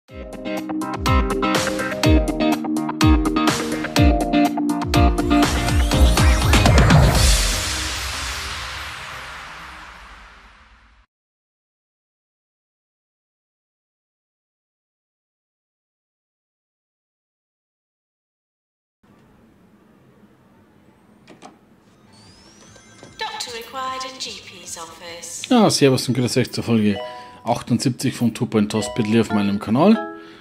Ja, servus und grüß euch zur Folge 78 von Two Point Hospital auf meinem Kanal.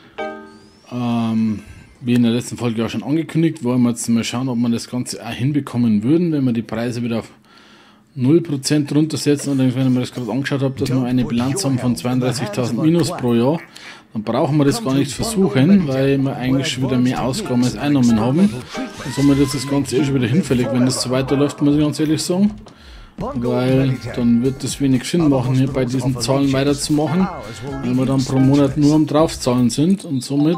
Wie in der letzten Folge auch schon angekündigt, wollen wir jetzt mal schauen, ob wir das Ganze auch hinbekommen würden, wenn wir die Preise wieder auf 0% runtersetzen. Und wenn ich mir das gerade angeschaut habe, dass wir eine Bilanz haben von 32.000 minus pro Jahr, dann brauchen wir das gar nicht versuchen, weil wir eigentlich schon wieder mehr Ausgaben als Einnahmen haben. Und somit ist das Ganze schon wieder hinfällig, wenn das so weiterläuft, muss ich ganz ehrlich sagen. Weil dann wird es wenig Sinn machen, hier bei diesen Zahlen weiterzumachen, weil wir dann pro Monat nur am Draufzahlen sind und somit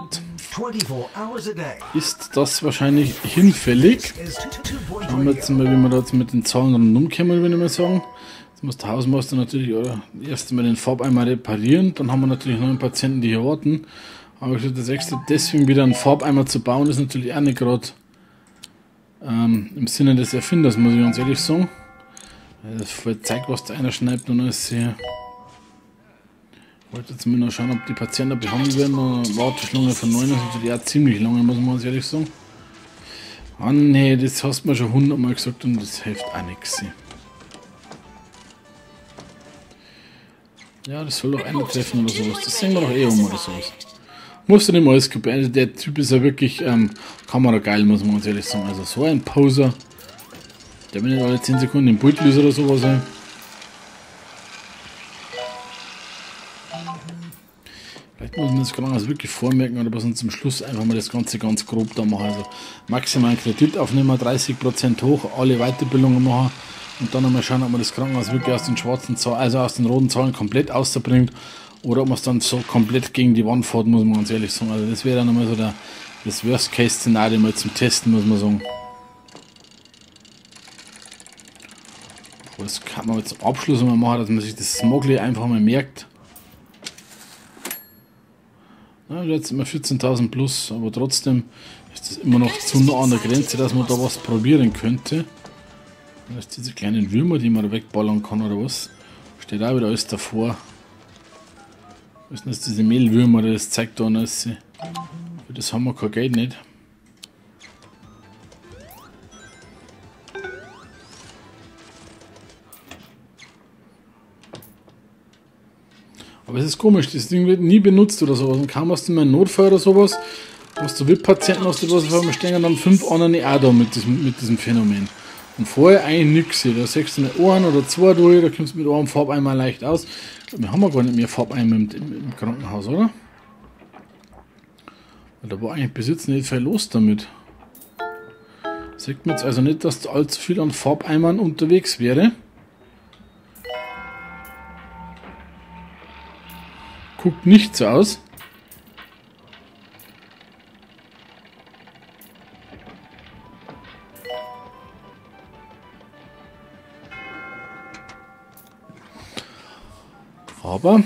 ist das wahrscheinlich hinfällig. Schauen wir jetzt mal, wie wir da jetzt mit den Zahlen rundum kommen, würde ich mal sagen. Jetzt muss der Hausmeister natürlich erst mal den Farbeimer reparieren, dann haben wir natürlich noch einen Patienten, die hier warten. Aber ich würde das extra deswegen wieder einen Farbeimer zu bauen, ist natürlich auch nicht gerade im Sinne des Erfinders, muss ich ganz ehrlich sagen. Das voll zeigt, was da einer schneidet und alles hier. Ich wollte jetzt mal noch schauen, ob die Patienten behandelt werden. Eine Warteschlange von 9 ist natürlich auch ziemlich lange, muss man ganz ehrlich sagen. Ah ne, das hast du mir schon 100 Mal gesagt und das hilft auch nichts. Ja, das soll doch einer treffen oder sowas. Das sehen wir doch um oder sowas. Musst du nicht mal alles kopieren. Also der Typ ist ja wirklich kamerageil, muss man ganz ehrlich sagen. Also so ein Poser. Der will nicht alle 10 Sekunden im Bild lösen oder sowas. Vielleicht muss man das Krankenhaus wirklich vormerken oder was uns zum Schluss einfach mal das Ganze ganz grob da machen. Also maximalen Kredit aufnehmen, 30% hoch, alle Weiterbildungen machen und dann einmal schauen, ob man das Krankenhaus wirklich aus den schwarzen Zahlen, also aus den roten Zahlen komplett auszubringt oder ob man es dann so komplett gegen die Wand fährt, muss man ganz ehrlich sagen. Also das wäre dann einmal so das Worst-Case-Szenario mal zum Testen, muss man sagen. Das kann man jetzt zum Abschluss mal machen, dass man sich das Smogly einfach mal merkt. Ja, jetzt immer 14.000 plus, aber trotzdem ist das immer noch zu nah an der Grenze, dass man da was probieren könnte. Das ist diese kleinen Würmer, die man da wegballern kann oder was. Steht auch wieder alles davor. Was ist das, diese Mehlwürmer, das zeigt da alles. Für das haben wir kein Geld nicht. Aber es ist komisch, das Ding wird nie benutzt oder sowas. Und kaum hast du mal einen Notfall oder sowas, hast du VIP-Patienten, hast du was auf einmal stehen und dann 5 andere auch da mit diesem Phänomen. Und vorher eigentlich nichts. Da sagst du nicht einen oder zwei durch, da kommst du mit einem Farbeimer leicht aus. Wir haben ja gar nicht mehr Farbeimer im Krankenhaus, oder? Da war eigentlich bis jetzt nicht viel los damit. Sagt mir jetzt also nicht, dass da allzu viel an Farbeimern unterwegs wäre. Guckt nicht so aus. Aber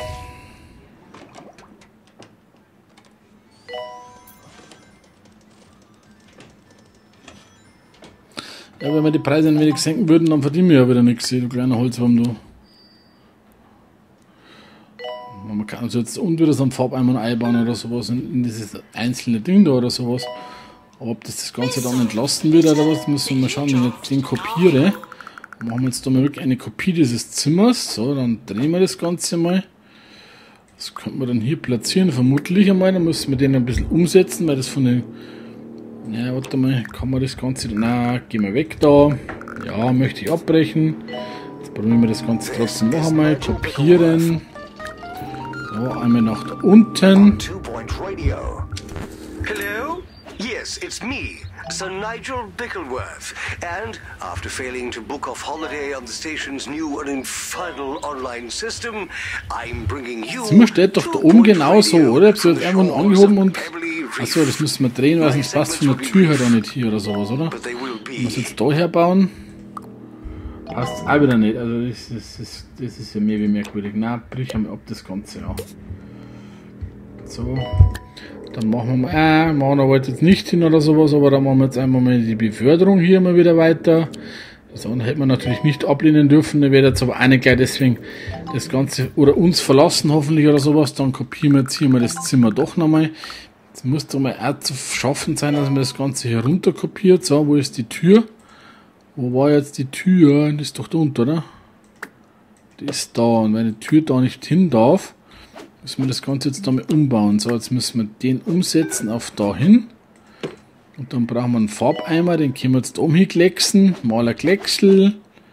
ja, wenn wir die Preise ein wenig senken würden, dann verdienen wir ja wieder nichts, du kleiner Holzwurm, du. Man kann also jetzt und wieder so ein Farbeimer einbauen oder sowas in dieses einzelne Ding da oder sowas. Aber ob das Ganze dann entlasten wird oder was, müssen wir mal schauen, wenn ich den kopiere. Machen wir jetzt da mal wirklich eine Kopie dieses Zimmers. So, dann drehen wir das Ganze mal. Das könnte man dann hier platzieren, vermutlich einmal. Dann müssen wir den ein bisschen umsetzen, weil das von den... Ja, warte mal, kann man das Ganze... Na, gehen wir weg da. Ja, möchte ich abbrechen. Jetzt probieren wir das Ganze trotzdem noch einmal. Kopieren. So, einmal nach da unten. Hello? Yes, it's me, Sir Nigel Bickleworth. And after failing to book off holiday on the station's new and infernal online system, I'm bringing you. Zimmer steht doch da oben genauso, oder? Ich hab's jetzt irgendwann angehoben und. Achso, das müssen wir drehen, weil sonst passt von der Tür halt auch nicht hier oder sowas, oder? Wenn wir es jetzt da herbauen, passt auch wieder nicht. Also, das ist ja mehr wie merkwürdig. Na, brich einmal ab das Ganze, ja. So. Dann machen wir mal, machen wir jetzt nicht hin oder sowas, aber dann machen wir jetzt einmal mal die Beförderung hier mal wieder weiter. Das andere hätte man natürlich nicht ablehnen dürfen, dann werde jetzt aber auch nicht gleich deswegen das Ganze oder uns verlassen hoffentlich oder sowas. Dann kopieren wir jetzt hier mal das Zimmer doch nochmal. Jetzt muss doch mal auch zu schaffen sein, dass man das Ganze hier runter kopiert. So, wo ist die Tür? Wo war jetzt die Tür? Die ist doch da unten, oder? Die ist da. Und wenn die Tür da nicht hin darf, müssen wir das Ganze jetzt da mal umbauen. So, jetzt müssen wir den umsetzen auf da hin. Und dann brauchen wir einen Farbeimer, den können wir jetzt da umklecksen. Maler Klecksel.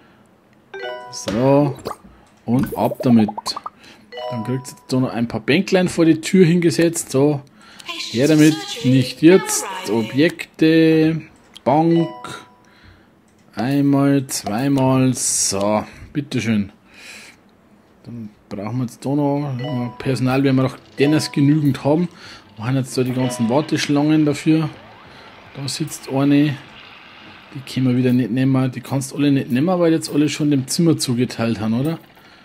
So. Und ab damit. Dann kriegt ihr jetzt da noch ein paar Bänklein vor die Tür hingesetzt. So. Her damit. Nicht jetzt. Objekte. Bank. Einmal, zweimal. So. Bitteschön. Dann brauchen wir jetzt da noch Personal, wenn wir noch dennoch genügend haben. Wir haben jetzt da die ganzen Warteschlangen dafür. Da sitzt eine. Die können wir wieder nicht nehmen. Die kannst du alle nicht nehmen, weil jetzt alle schon dem Zimmer zugeteilt haben, oder?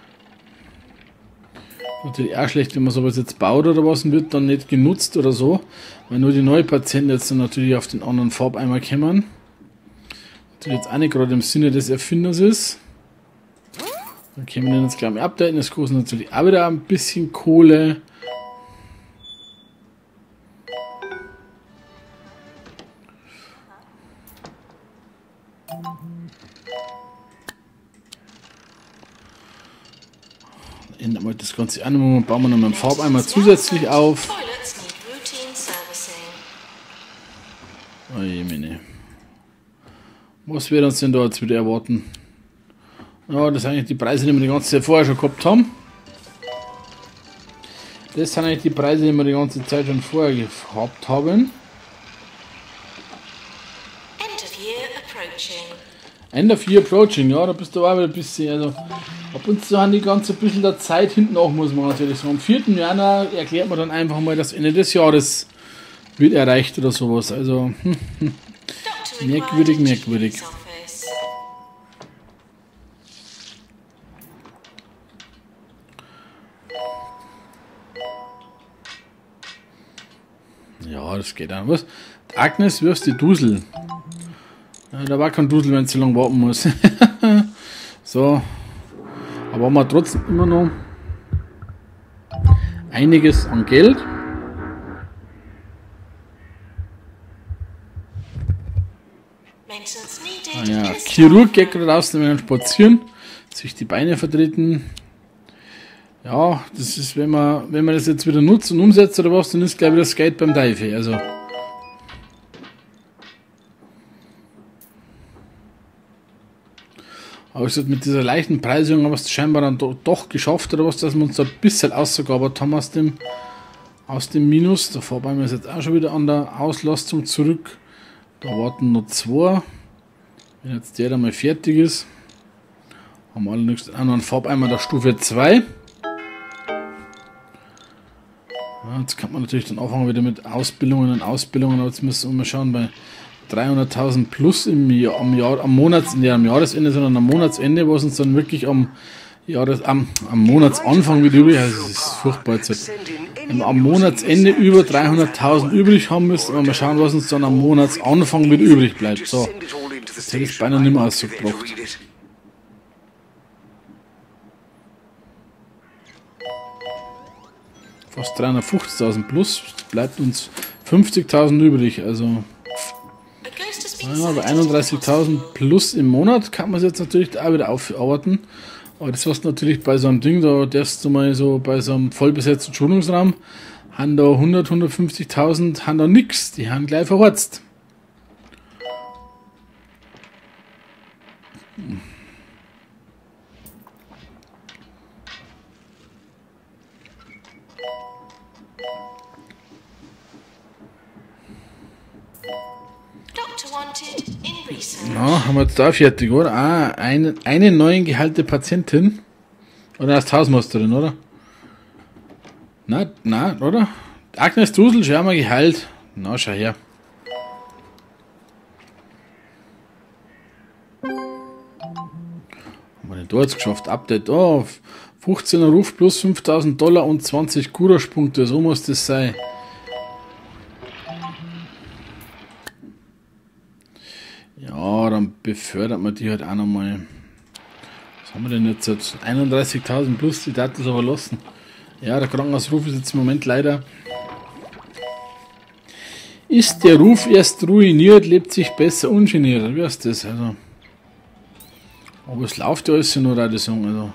Natürlich auch schlecht, wenn man sowas jetzt baut oder was und wird dann nicht genutzt oder so. Weil nur die neuen Patienten jetzt dann natürlich auf den anderen Farbeimer kommen. Natürlich jetzt auch nicht gerade im Sinne des Erfinders ist. Dann können wir den jetzt gleich mal updaten. Das kostet natürlich auch wieder ein bisschen Kohle. Ändern wir das Ganze an und bauen wir noch einen Farbeimer zusätzlich auf. Oh je, meine. Was wird uns denn da jetzt wieder erwarten? Ja, das sind eigentlich die Preise, die wir die ganze Zeit vorher schon gehabt haben. Das sind eigentlich die Preise, die wir die ganze Zeit schon vorher gehabt haben. End of Year Approaching, ja, da bist du auch wieder ein bisschen, also ab und zu haben die ganze bisschen der Zeit hinten auch, muss man natürlich sagen. Am 4. Januar erklärt man dann einfach mal, das Ende des Jahres wird erreicht oder sowas, also merkwürdig, merkwürdig. Ja, das geht auch. Was? Agnes, wirfst die Dusel. Ja, da war kein Dusel, wenn es so lange warten muss. So. Aber haben wir trotzdem immer noch einiges an Geld. Ah ja, Chirurg geht gerade raus, wenn wir spazieren, sich die Beine vertreten. Ja, das ist, wenn man das jetzt wieder nutzt und umsetzt oder was, dann ist glaube ich das Geld beim Teufel. Also. Aber ich mit dieser leichten Preisung haben wir es scheinbar dann doch geschafft oder was, dass wir uns da ein bisschen ausgegabert haben aus dem Minus. Da vorbei ist jetzt auch schon wieder an der Auslastung zurück. Da warten noch 2. Wenn jetzt der dann mal fertig ist, haben wir allerdings auch noch einen Farbeimer der Stufe 2. Ja, jetzt kann man natürlich dann anfangen wieder mit Ausbildungen, aber jetzt müssen wir mal schauen, bei 300.000 plus am Jahresende, sondern am Monatsende, was uns dann wirklich am Monatsanfang wieder übrig, also das ist furchtbar jetzt. Wenn wir am Monatsende über 300.000 übrig haben, müssen wir mal schauen, was uns dann am Monatsanfang wieder übrig bleibt. So, das hätte ich beinahe nicht mehr ausgebracht. Fast 350.000 plus, bleibt uns 50.000 übrig, also ja, bei 31.000 plus im Monat kann man es jetzt natürlich auch wieder aufarbeiten. Aber das was natürlich bei so einem Ding, da darfst du mal so bei so einem vollbesetzten Schulungsraum, haben da 150.000, haben da nix, die haben gleich verhorzt. Ja, haben wir jetzt da fertig, oder? Ah, eine neuen gehalte Patientin. Oder erst Hausmeisterin, oder? Na, oder? Agnes Dusel, schau mal geheilt. Na, schau her. Haben wir denn da jetzt geschafft? Update, oh, 15er Ruf plus $5.000 und 20 Courage-Punkte, so muss das sein. Ja, dann befördert man die halt auch nochmal. Was haben wir denn jetzt? 31.000 plus, die Daten aber lassen. Ja, der Krankenhausruf ist jetzt im Moment leider. Ist der Ruf erst ruiniert, lebt sich besser ungeniert. Wie heißt das? Also. Aber es läuft ja alles nur, die sagen. Also.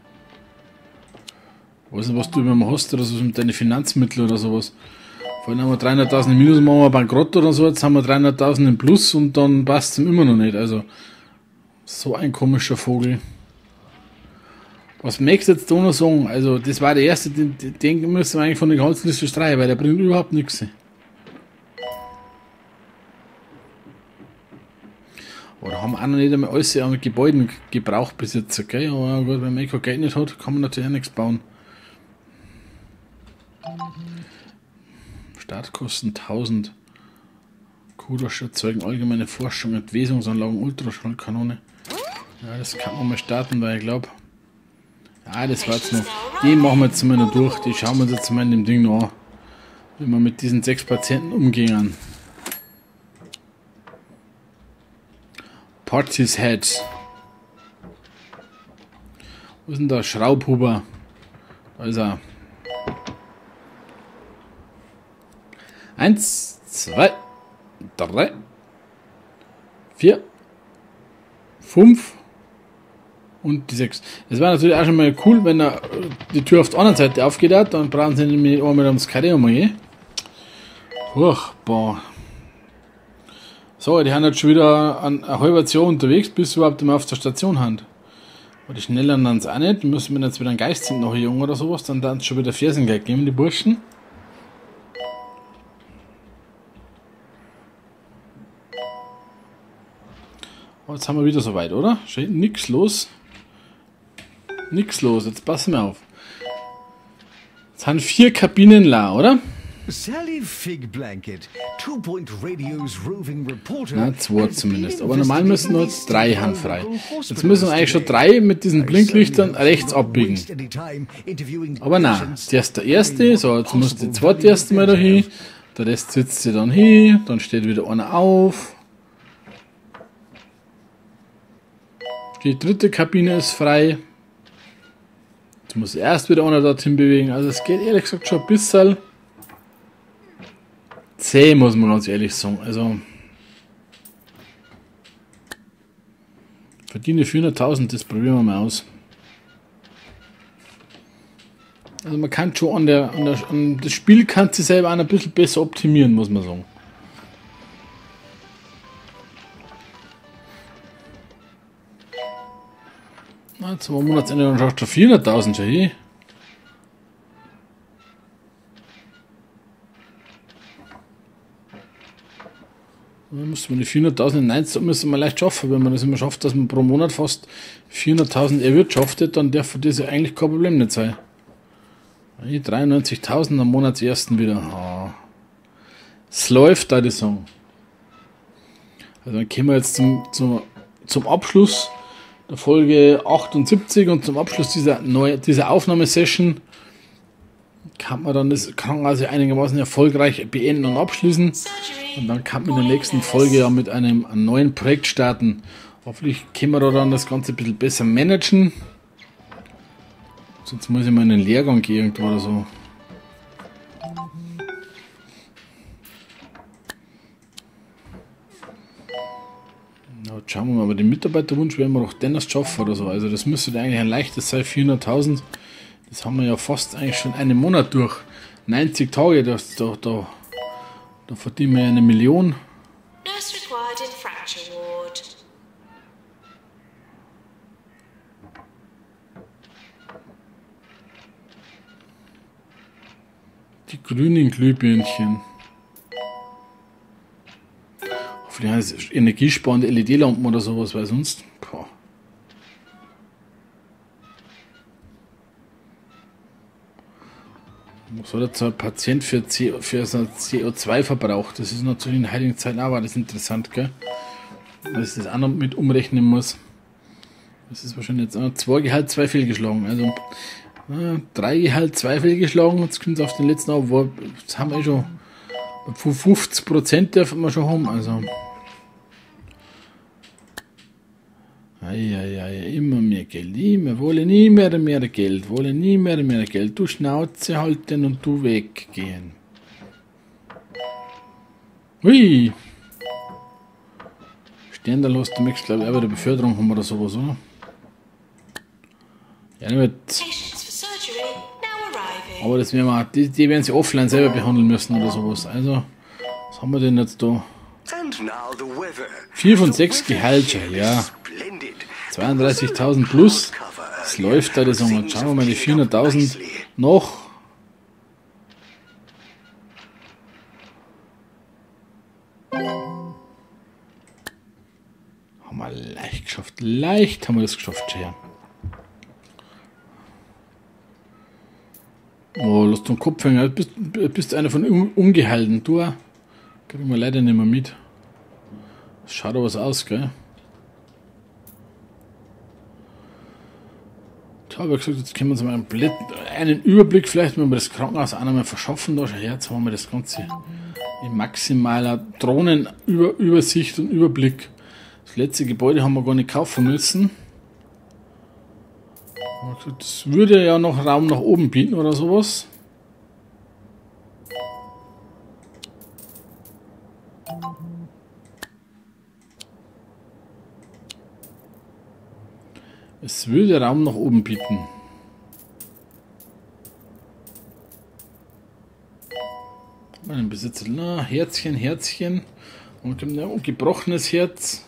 Ich weiß nicht, was du immer mal hast oder so mit deinen Finanzmitteln oder sowas. Vorhin haben wir 300.000 im Minus, machen wir bankrott oder so, jetzt haben wir 300.000 im Plus und dann passt es ihm immer noch nicht. Also, so ein komischer Vogel. Was möchtest du jetzt da noch sagen? Also, das war der erste, den müssen wir eigentlich von der ganzen Liste streichen, weil der bringt überhaupt nichts. Oder haben auch noch nicht einmal alles an Gebäuden gebraucht bis jetzt, okay? Aber gut, wenn man kein Geld nicht hat, kann man natürlich auch nichts bauen. Startkosten 1000. Kudosch erzeugen allgemeine Forschung, Entwesungsanlagen, Ultraschallkanone. Ja, das kann man mal starten, weil ich glaube. Ja, das war jetzt noch. Die machen wir jetzt mal noch durch. Die schauen wir uns jetzt mal in dem Ding noch an. Wie wir mit diesen 6 Patienten umgehen. Party's Head. Wo ist denn der Schraubhuber? Da ist er. 1, 2, 3, 4, 5 und die 6. Das war natürlich auch schon mal cool, wenn er die Tür auf der anderen Seite aufgeht hat, dann brauchen sie nämlich einmal ums Karree umgehen. Furchtbar. So, die haben jetzt schon wieder eine halbe Jahr unterwegs, bis sie überhaupt immer auf der Station haben. Aber die schneller dann es auch nicht, die müssen wir jetzt wieder einen Geist sind noch jung oder sowas, dann es schon wieder Fersengeld geben, die Burschen. Aber jetzt haben wir wieder soweit, oder? Steht nix los. Nix los, jetzt passen wir auf. Jetzt haben 4 Kabinen la, oder? Sally Fig Blanket, 2-Point Radio's roving reporter. Na, 2 zumindest. Aber normal müssen nur 3 handfrei. Jetzt müssen eigentlich schon 3 mit diesen Blinklichtern rechts abbiegen. Aber nein, der ist der erste. So, jetzt muss die zweite erste mal da hin. Der Rest sitzt sie dann hin. Dann steht wieder einer auf. Die dritte Kabine ist frei. Jetzt muss erst wieder einer dorthin bewegen. Also es geht ehrlich gesagt schon ein bisschen zäh, muss man ganz ehrlich sagen. Also verdiene 400.000, das probieren wir mal aus. Also man kann schon an das Spiel kann sich selber auch ein bisschen besser optimieren, muss man sagen. Na, zum Monatsende dann schaust du 400.000 schon hin. Dann müssen wir die 400.000 in 1 müssen wir leicht schaffen. Wenn man das immer schafft, dass man pro Monat fast 400.000 erwirtschaftet, dann darf das ja eigentlich kein Problem nicht sein. 93.000 am Monatsersten wieder. Oh. Es läuft da die Song. Also dann kommen wir jetzt zum Abschluss der Folge 78 und zum Abschluss dieser Aufnahmesession kann man dann das Krankenhaus einigermaßen erfolgreich beenden und abschließen. Und dann kann man in der nächsten Folge ja mit einem neuen Projekt starten. Hoffentlich können wir da dann das Ganze ein bisschen besser managen. Sonst muss ich mal in den Lehrgang gehen irgendwo oder so. Ja, jetzt schauen wir mal, aber den Mitarbeiterwunsch werden wir doch dennoch schaffen oder so. Also das müsste eigentlich ein leichtes sein, 400.000. Das haben wir ja fast eigentlich schon einen Monat durch. 90 Tage, da verdienen wir ja 1 Million. Nurse required in fracture ward. Die grünen Glühbirnchen. Hoffentlich heißt es energiesparende LED-Lampen oder sowas, weil sonst. Boah. Was hat jetzt ein Patient für seinen CO2-Verbrauch? Das ist natürlich in heiligen Zeiten auch das interessant, gell? Weil ich das auch noch mit umrechnen muss. Das ist wahrscheinlich jetzt auch 2 Gehalt, 2 fehlgeschlagen. Also 3 Gehalt, 2 fehlgeschlagen. Jetzt kommt es auf den letzten auf. Jetzt haben wir schon 50% dürfen wir schon haben. Also. Immer mehr Geld. Immer wolle nie mehr Geld. Wolle nie mehr Geld. Du Schnauze halten und du weggehen. Hui! Sterndal hast du möchtest, glaube ich, auch wieder Beförderung haben oder sowas, oder? Ja, nicht. Patients for surgery now arriving. Aber das werden wir, die werden sie offline selber behandeln müssen oder sowas. Also, was haben wir denn jetzt da? 4 von 6 Gehalt, ja. 32.000 plus. Es läuft da, das sagen wir. Schauen wir mal die 400.000 noch. Haben wir leicht geschafft. Leicht haben wir das geschafft, ja. Oh, lass den Kopf hängen. Bist einer von Ungeheilten. Du kriegen wir leider nicht mehr mit. Das schaut aber was aus, gell? Ich habe gesagt, jetzt können wir uns mal einen Überblick vielleicht, wenn wir das Krankenhaus auch nochmal verschaffen. Da schon her, jetzt haben wir das Ganze in maximaler Drohnenübersicht und Überblick. Das letzte Gebäude haben wir gar nicht kaufen müssen. Das würde ja noch Raum nach oben bieten oder sowas. Es würde Raum nach oben bieten. Mein Besitzer, na, Herzchen. Und ein gebrochenes Herz.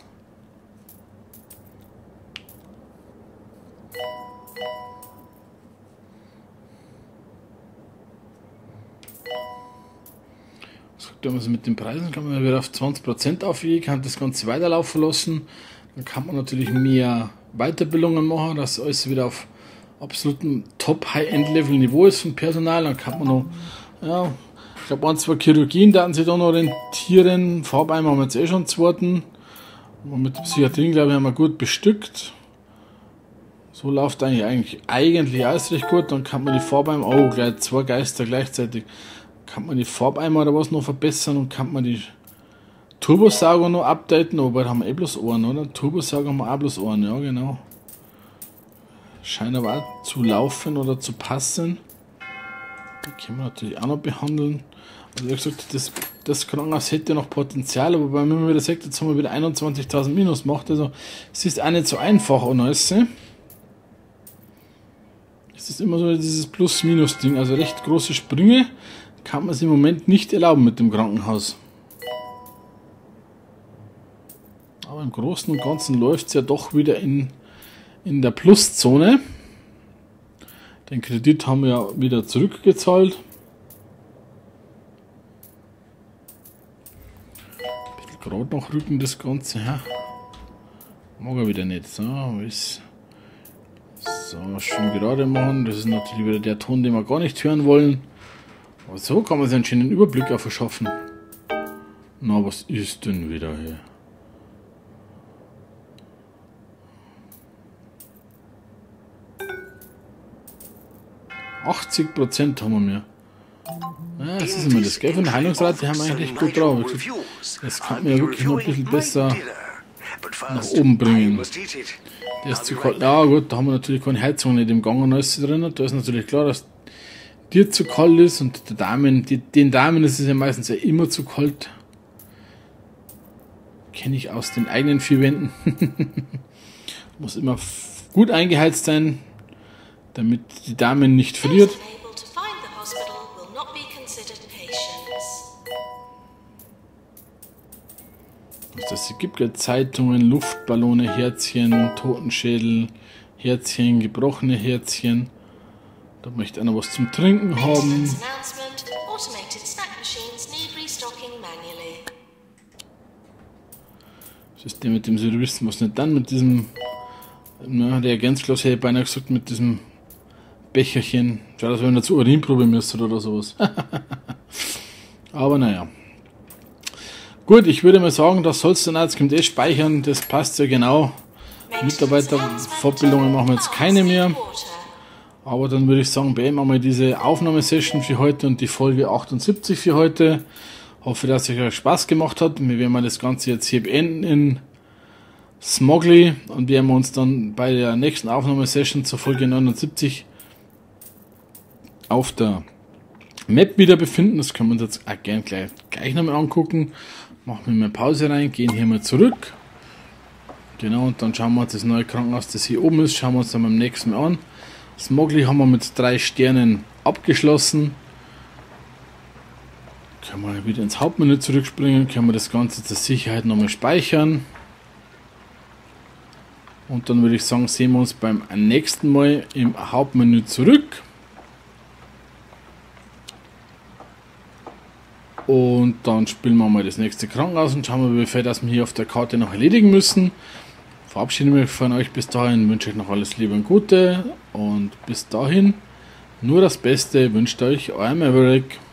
Also mit den Preisen kann man wieder auf 20% aufwiegen, kann das Ganze weiterlaufen lassen. Dann kann man natürlich mehr Weiterbildungen machen, dass alles wieder auf absolutem Top-High-End-Level-Niveau ist von Personal. Dann kann man noch, ja, ich glaube, 1, 2 Chirurgien, da sie da noch orientieren. Farbeimer haben wir jetzt eh schon 2. Und mit der Psychiatrie, glaube ich, haben wir gut bestückt. So läuft eigentlich alles recht gut. Dann kann man die Farbeimer, gleich 2 Geister gleichzeitig. Kann man die Farbeimer oder was noch verbessern und kann man die Turbosauger noch updaten, aber da haben wir eh bloß einen, oder? Turbosauger haben wir auch bloß einen, ja genau. Scheint aber auch zu laufen oder zu passen. Die können wir natürlich auch noch behandeln. Also wie gesagt, das Krankenhaus hätte noch Potenzial, aber wenn man wieder sagt, jetzt haben wir wieder 21.000 minus gemacht, also es ist auch nicht so einfach und alles. Es ist immer so dieses Plus-Minus-Ding, also recht große Sprünge kann man sich im Moment nicht erlauben mit dem Krankenhaus. Aber im Großen und Ganzen läuft es ja doch wieder in der Pluszone. Den Kredit haben wir ja wieder zurückgezahlt. Ein bisschen gerade noch rücken das Ganze. Ja. Mag er wieder nicht. So, schön gerade machen. Das ist natürlich wieder der Ton, den wir gar nicht hören wollen. Aber so kann man sich einen schönen Überblick auch verschaffen. Na, was ist denn wieder hier? %80 haben wir mehr. Ja, das ist immer das, gell? Von der Heilungsrate haben wir eigentlich gut drauf. Das kann man ja wirklich noch ein bisschen besser nach oben bringen. Der ist zu kalt. Ja gut, da haben wir natürlich keine Heizung nicht im Gang und alles drin. Da ist natürlich klar, dass dir zu kalt ist und den Damen ist es ja meistens ja immer zu kalt. Kenne ich aus den eigenen 4 Wänden. Muss immer gut eingeheizt sein, damit die Damen nicht friert. Es gibt ja Zeitungen, Luftballone, Herzchen, Totenschädel, Herzchen, gebrochene Herzchen. Da möchte einer was zum Trinken haben. Das ist der mit dem Service, was nicht dann mit diesem Reagenzglas, hätte ich beinahe gesagt, mit diesem Becherchen. Schau, dass wenn man zur Urinprobe müsste oder sowas. Aber naja. Gut, ich würde mal sagen, das soll es dann jetzt kommt speichern, das passt ja genau. Mitarbeiterfortbildungen machen wir jetzt keine mehr. Aber dann würde ich sagen, beenden wir mal diese Aufnahmesession für heute und die Folge 78 für heute. Hoffe, dass es euch Spaß gemacht hat. Wir werden mal das Ganze jetzt hier beenden in Smogly und werden wir uns dann bei der nächsten Aufnahmesession zur Folge 79 auf der Map wieder befinden. Das können wir uns jetzt auch gerne gleich nochmal angucken. Machen wir mal Pause rein, gehen hier mal zurück. Genau, und dann schauen wir uns das neue Krankenhaus, das hier oben ist, schauen wir uns dann beim nächsten Mal an. Smogly haben wir mit 3 Sternen abgeschlossen. Können wir wieder ins Hauptmenü zurückspringen, können wir das Ganze zur Sicherheit nochmal speichern. Und dann würde ich sagen, sehen wir uns beim nächsten Mal im Hauptmenü zurück. Und dann spielen wir mal das nächste Krankenhaus und schauen wir, wie viel das wir hier auf der Karte noch erledigen müssen. Verabschiede mich von euch bis dahin, wünsche euch noch alles Liebe und Gute und bis dahin nur das Beste wünscht euch euer Maverick.